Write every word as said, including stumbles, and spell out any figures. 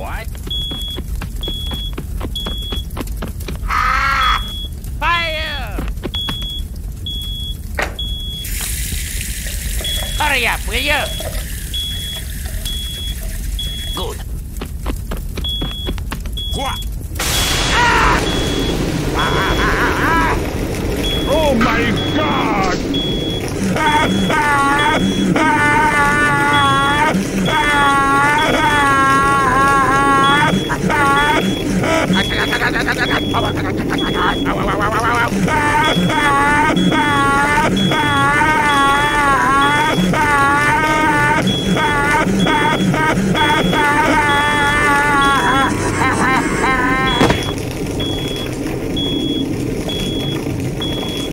What? Ah! Fire! Hurry up, will you? Good. What? Ah! Ah, ah, ah, ah! Oh my God! Ah, ah, ah, ah, ah, ah, ah.